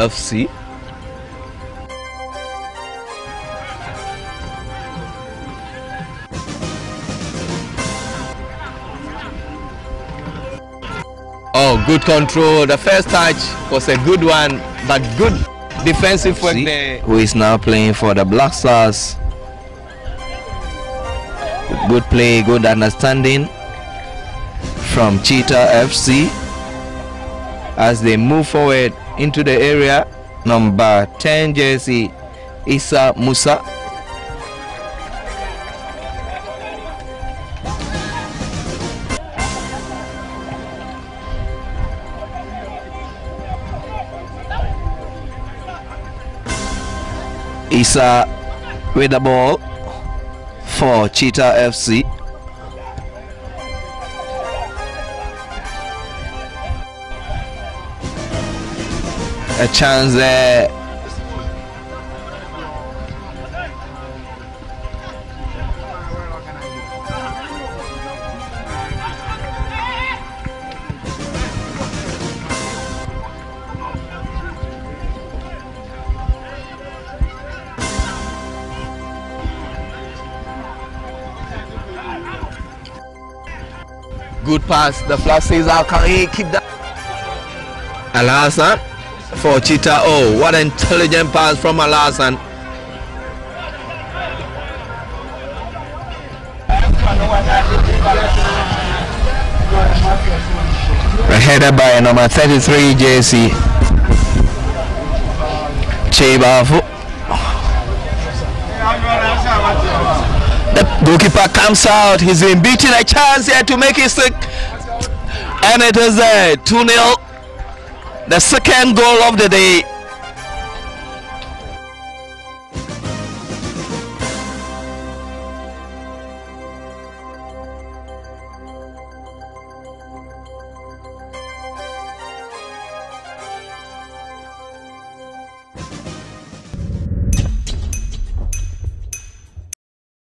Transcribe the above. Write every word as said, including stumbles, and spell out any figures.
F C. Oh, good control. The first touch was a good one, but good defensive work there. Who is now playing for the Black Stars. Good play, good understanding from Cheetah F C as they move forward into the area. Number ten jersey Issa Musa. Issa with the ball for Cheetah F C. A chance there. Good pass. The flag says out. Can he keep that? Al-Hassan for Cheetah. Oh, what an intelligent pass from Al-Hassan. Headed by number thirty-three jersey Cheetah. The goalkeeper comes out. He's been beating a chance here to make it stick, and it is a two nil. The second goal of the day.